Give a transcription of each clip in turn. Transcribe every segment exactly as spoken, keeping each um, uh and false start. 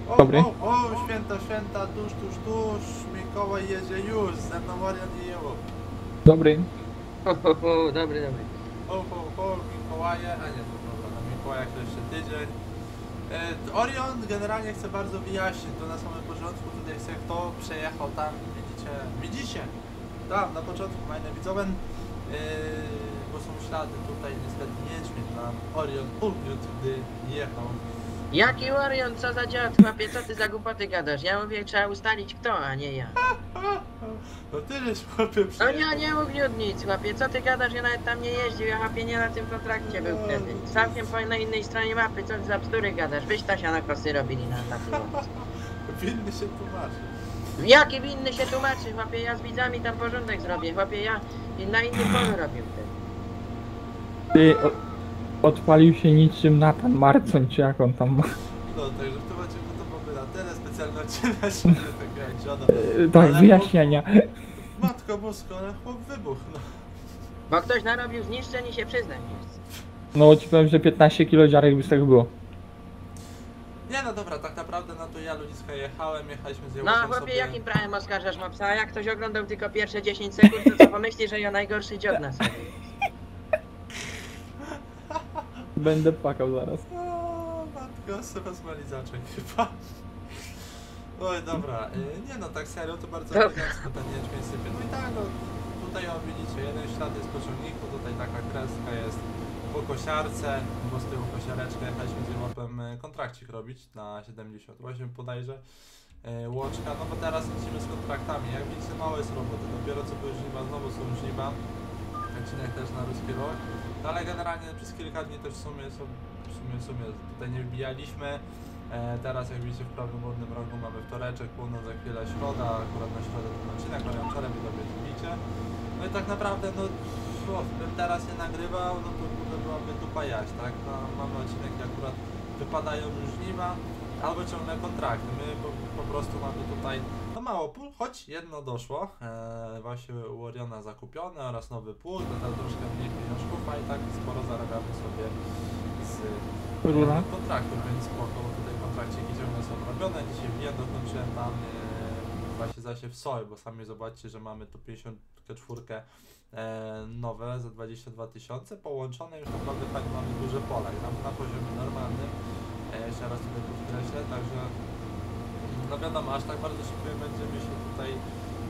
O, Dobry. o, o, święta, święta, tuż, tuż, tuż, Mikołaj jedzie już, ze mną Marian i Jeło. Dobry. Ho, ho, ho, dobry, dobry. Ho, ho, ho, Mikołaje, a nie, to dobra, na Mikołaja to jeszcze tydzień. E, Orion generalnie chce bardzo wyjaśnić, to na samym początku tutaj chce kto przejechał tam, widzicie, widzicie, tam na początku majne widzowen, e, bo są ślady tutaj, niestety niedźwiedź nam Orion ugniótł, gdy jechał. Jaki Orion, co za dziad, chłopie, co ty za głupoty gadasz? Ja mówię, trzeba ustalić kto, a nie ja. No ty żeś chłopie No przyjechał. ja nie ugniótł nic, chłopie, co ty gadasz? Ja nawet tam nie jeździł, ja chłopie nie na tym kontrakcie był wtedy. Całkiem po na innej stronie mapy, co ty za bzdury gadasz? Wyś Tasia na kosy robili na takim łące. Winny się tłumaczy. Jaki winny się tłumaczy, chłopie, ja z widzami tam porządek zrobię, chłopie, ja na innym polu robił wtedy. Ty o, odpalił się niczym Nathan Marcoń, czy jak on tam ma. No, także w tym odcinku to byłby na tyle, specjalny odcinek, żeby tak jak żona. E, Tak, Ale wyjaśnienia. Matko bosko, ale chłop wybuch, no. Bo ktoś narobił zniszczeń i się przyznać nie chce. No ci powiem, że piętnaście kilo ziarek by z tego było. Nie no dobra, tak naprawdę no to ja ludziska jechałem, jechaliśmy z No Jełopem chłopie, sobie... jakim prawem oskarżasz mopsa? A jak ktoś oglądał tylko pierwsze dziesięć sekund, to co pomyśli, że ja najgorszy dziób na sobie. Będę płakał zaraz. O, matko, sobie smali zacząć chyba. Oj, dobra, y, nie no, tak serio, to bardzo Dobra. elegancko ten niedźwiedź sypie. No i tak, no, tutaj o, widzicie, jeden ślad jest po ciągniku, tutaj taka kreska jest po kosiarce, bo z tyłu kosiareczkę jechaliśmy z Jełopem y, kontrakcik robić na siedemdziesiąt osiem bodajże. y, Łoczka, no bo teraz lecimy z kontraktami, jak widzicie mało jest roboty, dopiero co były żniwa, znowu są żniwa. Odcinek też na ruski rok, no ale generalnie przez kilka dni też w sumie, są, w sumie, w sumie tutaj nie wbijaliśmy. E, teraz jak widzicie w prawym górnym rogu mamy wtoreczek, północ, za chwilę środa, akurat na środę ten odcinek, ale wczoraj wy sobie widzicie. No i tak naprawdę, no, o, bym teraz nie nagrywał, no to kurde byłaby dupa jaś, tak? No, mamy odcinek, gdzie akurat wypadają już żniwa, albo ciągle kontrakty. My po, po prostu mamy tutaj, no mało pól, choć jedno doszło, e, właśnie u Oriona zakupione oraz nowy pług, to tam troszkę mniej pieniążków, a i tak sporo zarabiamy sobie z Rura. e, kontraktu, więc spoko, bo tutaj kontrakciki ciągle są robione. Dzisiaj wiem, dokończyłem tam e, właśnie zasiew soj, bo sami zobaczcie, że mamy tu pięćdziesiąt cztery e, nowe za dwadzieścia dwa tysiące, połączone już naprawdę fajnie mamy duże pola i tam na poziomie normalnym, e, jeszcze raz tutaj podkreślę, także no wiadomo, aż tak bardzo szybko nie będziemy się tutaj e,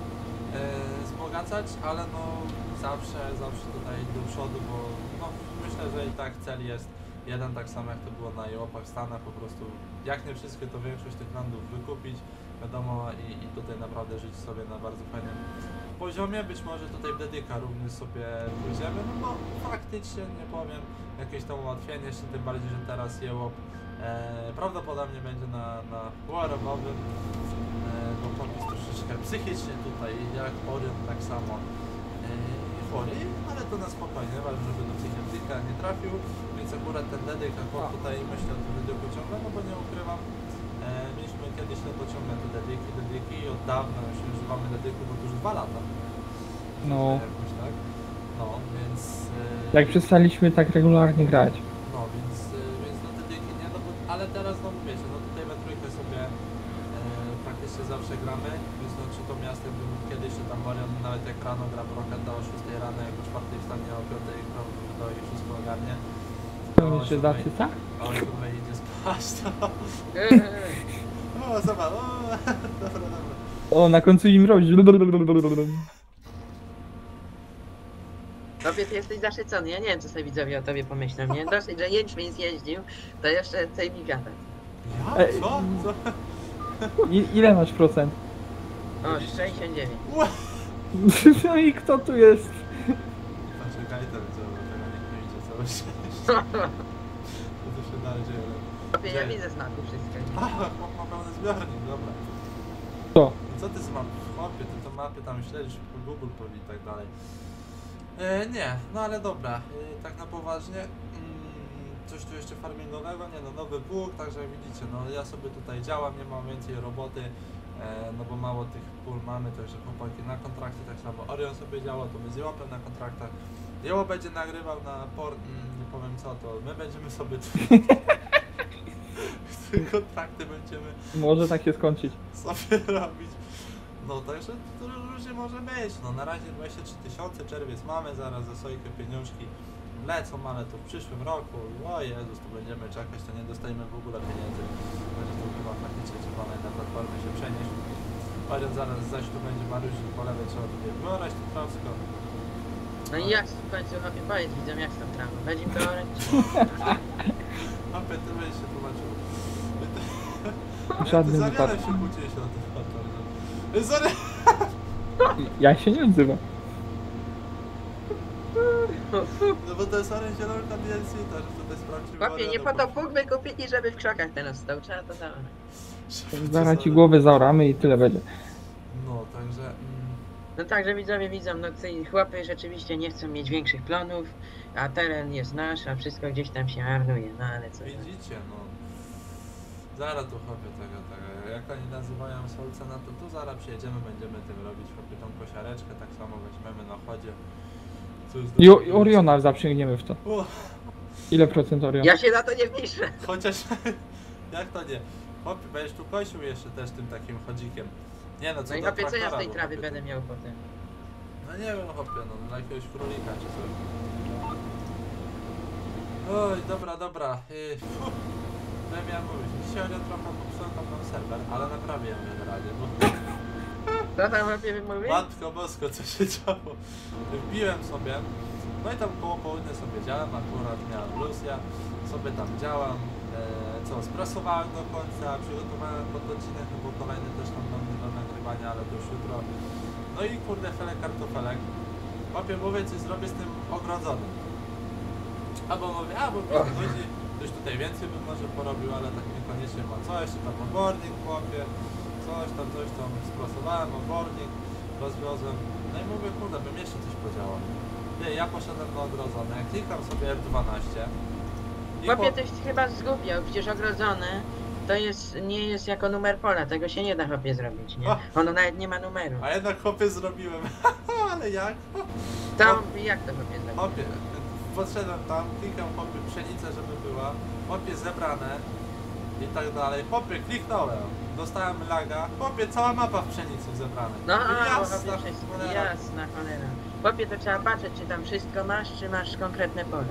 wzbogacać, ale no zawsze, zawsze tutaj do przodu, bo no, myślę, że i tak cel jest jeden, tak samo jak to było na Jełopach w Stanach, po prostu jak nie wszystkie, to większość tych landów wykupić, wiadomo, i, i tutaj naprawdę żyć sobie na bardzo fajnym poziomie, być może tutaj w Dedyka również sobie pójdziemy, no bo faktycznie, nie powiem, jakieś tam ułatwienie, jeszcze tym bardziej, że teraz Jełop e, prawdopodobnie będzie na, na warowowym, e, bo popis troszeczkę psychicznie tutaj, jak Orion tak samo e, chory, ale to na spokojnie, ważne, żeby do psychiatryka nie trafił, więc akurat ten Dedyk, akurat tutaj myślę o tym Dedyku ciągle, no bo nie ukrywam, e, mieliśmy kiedyś no to ciągle te Dedyki, Dedyki i od dawna już używamy Dedyku, bo to już dwa lata. No. Jakoś tak, no, więc... E, Jak przestaliśmy tak regularnie grać. No, więc, y, więc no te dyki nie, no bo, ale teraz no wiecie, no tutaj we trójkę sobie e, praktycznie zawsze gramy, więc no czy to miastem był kiedyś, czy tam Marian nawet jak rano gra Broketa o szóstej rano, jak o czwartej wstanie, o piątej to i wszystko ogarnie. To jeszcze zasyca? A on kurwa idzie spać, to... O, zobacz, o, dobra, dobra. O, na końcu im robić. Chłopie, ty jesteś zaszycony, ja nie wiem co sobie widzowie o tobie pomyślą, nie? Dosyć, że jęczmień zjeździł, to jeszcze chce mi gadać. Ja? Ej. Co? Co? I, ile masz procent? O, sześćdziesiąt dziewięć. Ła! No i kto tu jest? Poczekaj, to widzę, bo tego nikt nie widzi całe szczęście. Co tu się dalej dzieje? Chłopie, ja widzę smaku wszystko. A, chłop ma pełny zbiornik, dobra. Co? Co ty z map? Chłopie, ty to mapy tam śledzisz po Google pewnie i tak dalej. E, nie, no ale dobra, e, tak na poważnie. Mm, coś tu jeszcze farmingowego? Nie no, nowy pług, także jak widzicie, no ja sobie tutaj działam, nie mam więcej roboty, e, no bo mało tych pól mamy, także chłopaki na kontrakcie, tak samo Orion sobie działa, to my z Jełopem na kontraktach. Jełop będzie nagrywał na port, mm, nie powiem co, to my będziemy sobie tu... te kontrakty będziemy Może tak się skończyć. sobie robić. No także to różnie może być. No na razie dwadzieścia trzy tysiące, czerwiec mamy, zaraz za Sojkę pieniążki lecą, ale to w przyszłym roku. O Jezus, to będziemy czekać, to nie dostajemy w ogóle pieniędzy. Będzie to chyba faktycznie trzeba na platformę się przenieść. Chociaż zaraz zaś tu będzie Mariusz po lewej, trzeba tutaj wyorać to trawsko. No i jak w końcu chłopie powiedz widzom jak z tą trawą? Będzie to orać? Mapę, ty będziesz się tłumaczył. Żadnym Za wiele wypadku. się kłóciłeś o tym faktorze. Sorry! Ja się nie odzywam. No bo to jest orange zielonka D L C, to że to jest prawdziwy Chłopie, nie po to pług wykupili, żeby w krzakach ten stał. Trzeba to zaorać. Zaraz ci głowę zaoramy i tyle będzie. No, także... Mm, No także widzowie widzą, no ci chłopy rzeczywiście nie chcą mieć większych plonów, a teren jest nasz, a wszystko gdzieś tam się marnuje, no ale co. widzicie, no... Zaraz tu chłopie tego, tego, jak oni nazywają solce, no to tu zaraz przyjedziemy, będziemy tym robić chłopie tą kosiareczkę, tak samo weźmiemy na chodzie. Co jest I, do- I Oriona zaprzęgniemy w to. O, Ile procent Orion? Ja się za to nie piszę. chociaż... jak to nie? Chłopie, będziesz tu kosił jeszcze też tym takim chodzikiem. Nie no, co No i do chłopie, co ja z traktora, tej bo trawy chłopie, będę to- miał potem? No nie wiem, chłopie, no dla jakiegoś królika czy coś. Oj, dobra, dobra. Yy, fuh. Co ja miałem mówić? Dzisiaj ja trochę popsułem tam nam serwer, ale naprawię ją generalnie, bo... Co tam chłopie wymówi? Matko bosko, co się działo? Wbiłem sobie, no i tam koło południa sobie działam, akurat miałem luz, ja sobie tam działam, e, co, sprasowałem do końca, przygotowałem pod odcinek, bo kolejny też tam do, do nagrywania, ale to już jutro. No i kurde, felek kartofelek. Łapie, mówię, coś zrobię z tym ogrodzonym. Albo mówię, a bo mi Och. chodzi, coś tutaj więcej bym może porobił, ale tak niekoniecznie ma co, jeszcze tam obornik chłopie, coś tam, coś tam sprasowałem, obornik, rozwiozłem. No i mówię, kurde, bym jeszcze coś podziałał. Nie, ja poszedłem na ogrodzone, klikam sobie F dwanaście. i Chłopie, po- tyś chyba zgubiał, przecież ogrodzony to jest, nie jest jako numer pola, tego się nie da chłopie zrobić, nie? O. Ono nawet nie ma numeru. A jednak chłopie zrobiłem, ale jak? To jak to chłopie zrobić? Chłopie, podszedłem tam, klikam chłopie pszenicę, żeby była, chłopie zebrane i tak dalej. Chłopie, kliknąłem, dostałem laga, chłopie, cała mapa w pszenicy zebrane. No, a, Jasna chłopie, wszystko, cholera. jasna cholera. Chłopie, to trzeba patrzeć, czy tam wszystko masz, czy masz konkretne pole.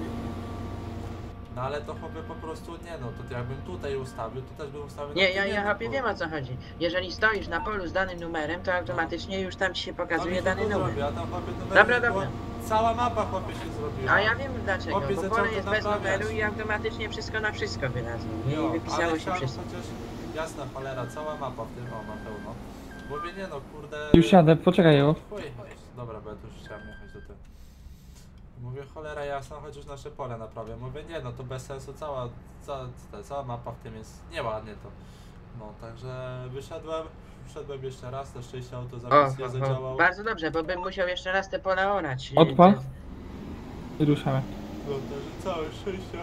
No ale to chłopie po prostu nie no, to jakbym tutaj ustawił, to też bym ustawił Nie, na ja, ja jednym chłopie polu. wiem o co chodzi. Jeżeli stoisz na polu z danym numerem, to automatycznie już tam ci się Tam pokazuje się dany to numer. zrobi, a tam chłopie numer Dobra, nie było. dobra. Cała mapa chłopie się zrobiła. A ja wiem dlaczego, Chłopie, bo zaczął pole to jest bez naprawiać. numeru i automatycznie wszystko na wszystko wylazło. Nie? Jo, I wypisało ale się chciałem wszystko. chociaż jasna cholera, cała mapa w tym o ma pełno. Mówię nie no, kurde. Już jadę, poczekaj jo. Chuj, dobra, bo ja tu już chciałem jechać do tego. Mówię cholera jasna, chociaż nasze pole naprawię. Mówię nie no, to bez sensu, cała, cała, ta, cała mapa w tym jest nieładnie to. No, także wyszedłem, wszedłem jeszcze raz, na szczęście auto O, zamiast nie o, o, zadziałało. bardzo dobrze, bo bym musiał jeszcze raz te pola orać. Odpal. I ruszamy. No, także całe szczęście.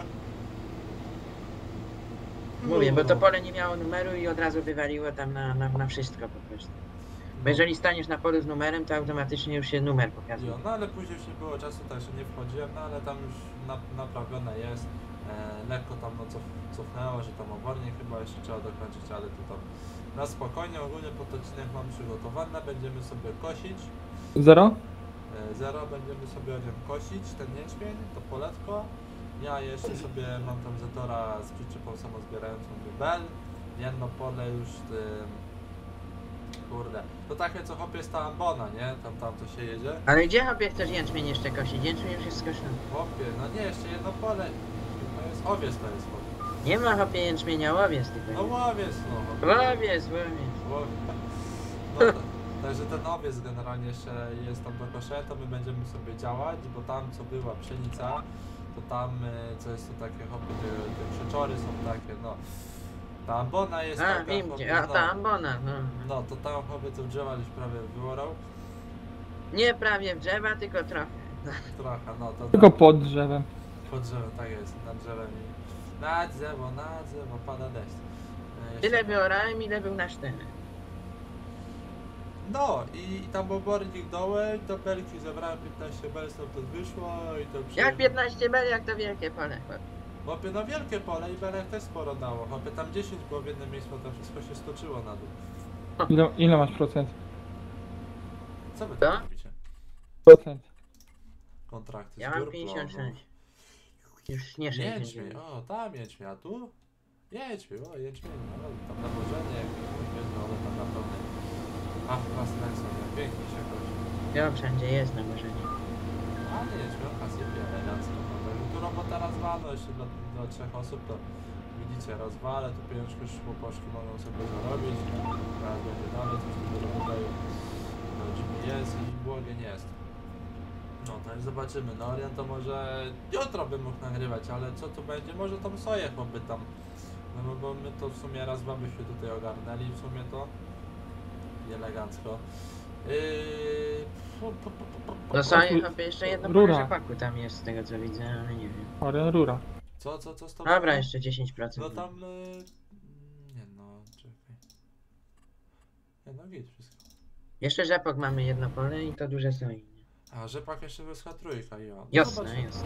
Mówię, bo No. to pole nie miało numeru i od razu wywaliło tam na, na, na wszystko po prostu. Bo jeżeli staniesz na polu z numerem, to automatycznie już się numer pokazuje. Jo, no ale później już nie było czasu, także nie wchodziłem, no ale tam już na, naprawione jest. E, lekko tam no cof, cofnęło, że tam obornik chyba jeszcze trzeba dokończyć, ale to tam na spokojnie, ogólnie pod odcinek mam przygotowany, będziemy sobie kosić. Zero? E, zero, będziemy sobie o nim kosić, ten jęczmień, to poletko. Ja jeszcze sobie mam tam Zetora z przyczepą samozbierającą Bel. Jedno pole już tym... Kurde, to takie co chłopie jest ta ambona, nie? Tam, tam to się jedzie. Ale gdzie chłopie chcesz jęczmień jeszcze kosić? Jęczmień już jest skoszony. Chłopie, no nie, jeszcze jedno pole. To jest owiec, to jest chłopie. Nie ma chłopie jęczmienia, łowiec No tylko. łowiec, no. chłopie. Łowiec, łowiec. Łowiec. No, to, także ten owiec generalnie jeszcze jest tam do koszenia, to my będziemy sobie działać, bo tam co była pszenica, to tam y, co jest to takie chłopie, te, te krzeczory są takie, no. Ta ambona jest A, taka, wiem chłopie, gdzie, a no. ta ambona, no. No, to tam chłopie to drzewa już prawie wyłorał. Nie prawie w drzewa, tylko trochę. Trochę, no to Tylko tak, pod drzewem. pod drzewem, tak jest, nad drzewem i na drzewo, na drzewo pada deszcz. E, jeszcze- Tyle wyorałem, ile był nasz teren. No i, i tam obornik dołem, to belki zebrałem piętnaście bel, stąd to wyszło i to Jak przyjechałem. piętnaście bel, jak to wielkie pole, chłopie. Chłopie, no wielkie pole i belek też sporo dało. Chłopie, tam dziesięć było w jednym miejscu, to wszystko się stoczyło na dół. Ile, ile masz procent? Co wy Co? tam robicie? Procent. Kontrakty z Ja mam Turbo, pięćdziesiąt sześć. Już nie no. Jęczmień, sześćdziesiąt dziewięć. o tam jęczmień, a tu? Jęczmień, o jęczmień, no tam nawożenie jakieś, no ale tam naprawdę... Ach, was lecą, jak pięknie się chodzi. Ja wszędzie jest nawożenie. Ale jęczmionka sypie elegancko, no to tu robota rozwalona jeszcze dla, dla trzech osób, to widzicie, rozwalę, tu pieniążki już chłoposzki mogą sobie zarobić, teraz będzie dalej coś takiego rodzaju, no G P S i błogie nie jest. No to już zobaczymy, no Orient to może jutro bym mógł nagrywać, ale co tu będzie, może tą soję chłopy tam, no bo my to w sumie raz dwa byśmy tutaj ogarnęli, w sumie to i elegancko. Yy... pu- pu- pu- pu- pu- No sobie chyba jeszcze jedno pole Rura. rzepaku tam jest z tego co widzę, ale nie wiem. Orion Rura. Co, co, co z tą Dobra, soją? jeszcze dziesięć procent. No tam... y, Nie no, czekaj. Nie no, git wszystko. Jeszcze rzepak mamy jedno pole i to duże soi. A, rzepak jeszcze wyscha trójka, jo. No Jasne, zobaczymy. jasne.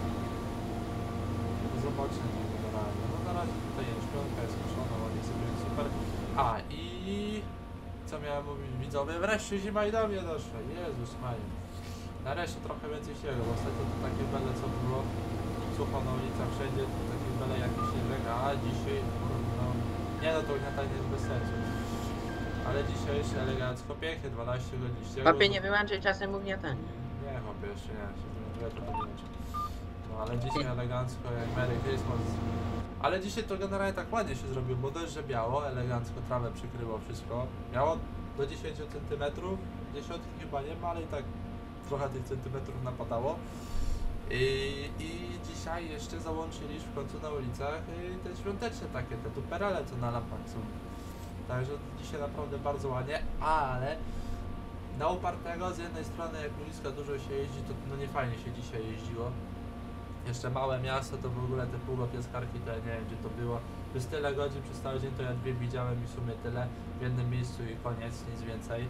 Zobaczymy generalnie. No na razie tutaj jęczmionka jest koszona, ładnie sobie jest super. A i... Co miałem mówić widzowie? Wreszcie zima i do mnie doszła. Jezus Maria. Nareszcie trochę więcej śniegu, bo ostatnio to takie bele co było. Sucho na ulicach wszędzie, takie bele jakieś śnieżek, a dzisiaj... No, nie no, to ugniatanie jest bez sensu. Ale dzisiaj jeszcze elegancko, pięknie, dwanaście godzin śniegu. Papie nie wyłączaj czasem ugniatania. Nie, chłopie, jeszcze nie, się to to wyłączę. No ale dzisiaj elegancko, jak Merry Christmas. Ale dzisiaj to generalnie tak ładnie się zrobiło, bo dość, że biało, elegancko trawę przykryło wszystko. Miało do dziesięć centymetrów, dziesiątki chyba nie ma, ale i tak trochę tych centymetrów napadało. I, I dzisiaj jeszcze załączyli w końcu na ulicach y, te świąteczne takie, te tuperele co na lampach są. Także dzisiaj naprawdę bardzo ładnie, ale na upartego z jednej strony jak ludziska dużo się jeździ, to no nie fajnie się dzisiaj jeździło. Jeszcze małe miasto to w ogóle te półopieskarki to ja nie wiem gdzie to było. Przez tyle godzin przez cały dzień to ja dwie widziałem i w sumie tyle w jednym miejscu i koniec, nic więcej.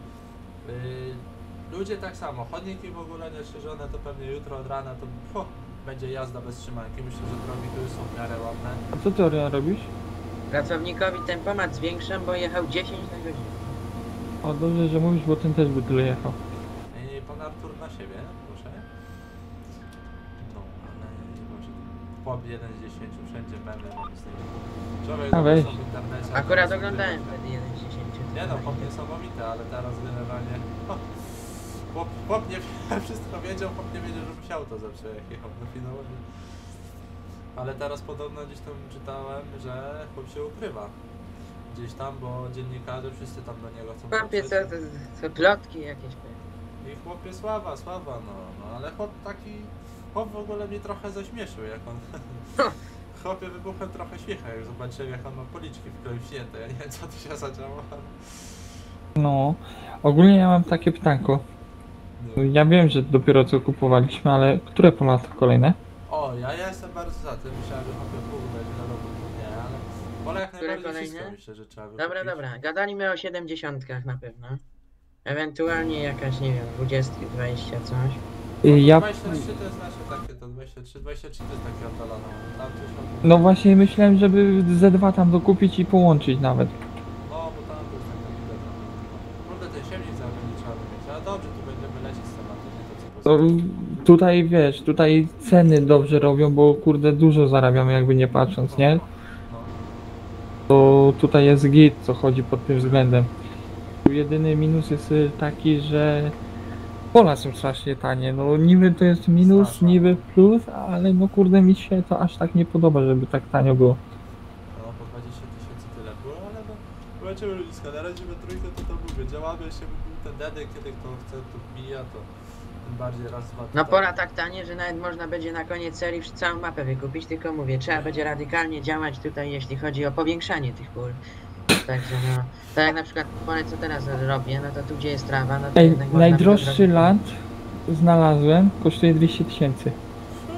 Yy, ludzie tak samo, chodniki w ogóle niestrzeżone, to pewnie jutro od rana to po, będzie jazda bez trzymanki. Myślę, że drogi tu są w miarę ładne. A co ty Orion robisz? Pracownikowi tempomat zwiększam, bo jechał dziesięć na godzinę. O, dobrze, że mówisz, bo ten też by tyle jechał. I pan Artur na siebie, proszę. No, ale nie może. Pop jeden z dziesięciu, wszędzie będę mam z tego. Człowiek A weź. zobaczył w internecie. Akurat to oglądałem sobie- wtedy jeden z dziesięciu. Nie no, chłop niesamowite, ale teraz generalnie... O, chłop, chłop nie wszystko wiedział, chłop nie wiedział, że mu się auto zepsuje, jak jechał do finału. Ale teraz podobno gdzieś tam czytałem, że chłop się ukrywa. Gdzieś tam, bo dziennikarze wszyscy tam do niego chcą Papie, co, dotrzeć. to, to plotki jakieś pewnie. I chłopie sława, sława, no, no ale chłop taki... Chłop w ogóle mnie trochę zaśmieszył, jak on... Chłopie wybuchłem trochę śmiecha, jak zobaczyłem jak on ma policzki wklęśnięte, ja nie wiem co tu się zadziało, ale... No, ogólnie ja mam takie pytanko. No. Ja wiem, że dopiero co kupowaliśmy, ale które pola to kolejne? O, ja jestem bardzo za tym, myślałem, że chłopie pół będzie na roku, nie, ale... Pole jak Które najbardziej kolejne? wszystko myślę, że trzeba wykupić. Dobra, dobra, gadaliśmy o siedemdziesiątkach na pewno. Ewentualnie jakaś, nie wiem, dwadzieścia, dwadzieścia coś. No to Y, Ja, dwadzieścia trzy to jest nasze takie, to dwadzieścia trzy, dwadzieścia trzy to jest takie oddalone, tam coś od... no właśnie myślałem, żeby Z dwa tam dokupić i połączyć nawet. No, bo tam to jest taka widać. Kurde, ten siewnik zaraz trzeba mieć, ale dobrze, tu będziemy lecieć z tematem, nie to co To poza... tutaj wiesz, tutaj ceny dobrze robią, bo kurde dużo zarabiamy jakby nie patrząc, nie? No. To tutaj jest git, co chodzi pod tym względem. Tu jedyny minus jest y, taki, że pola są strasznie tanie. No niby to jest minus, Strasznie. niby plus, ale no kurde mi się to aż tak nie podoba, żeby tak tanio było. No, po dwadzieścia tysięcy tyle było, ale no... Zobaczymy ludziska, na razie we trójkę to to mówię, działamy się, ten dedy, kiedy kto chce, to wbija, to tym bardziej raz, dwa... No tutaj. pora tak tanie, że nawet można będzie na koniec serii całą mapę wykupić, tylko mówię, trzeba będzie radykalnie działać tutaj, jeśli chodzi o powiększanie tych pól. Także no, tak jak na przykład pole co teraz robię, no to tu gdzie jest trawa, no to Ej, jednak można najdroższy by to land znalazłem, kosztuje dwieście tysięcy. No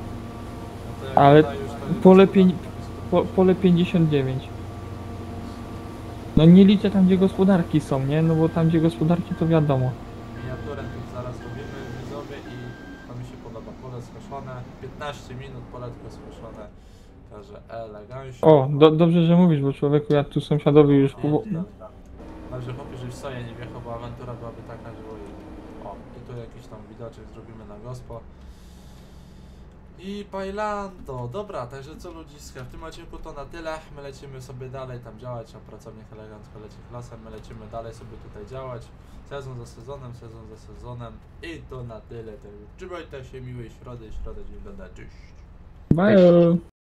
to jak ale tutaj już to- pole pień- Po, pole pięćdziesiąt dziewięć. No nie liczę tam gdzie gospodarki są, nie? No bo tam gdzie gospodarki to wiadomo. Miniaturę tu zaraz robimy widzowie i to mi się podoba. Pole skoszone, piętnaście minut, poletko skoszone, także elegancko. O, do, dobrze, że mówisz, bo człowieku, ja tu sąsiadowi już po... Dobrze, chłopie, żeś w soję nie wjechał, bo awantura byłaby taka, że ojej. O, i tu jakiś tam widoczek zrobimy na gospo. I bailando, dobra, także co ludziska, w tym odcinku to na tyle, my lecimy sobie dalej tam działać, a pracownik elegancko leci klasem, my lecimy dalej sobie tutaj działać, sezon za sezonem, sezon za sezonem i to na tyle, także trzymajcie się, miłej środy, środę, dzień dobry, cześć. Bye.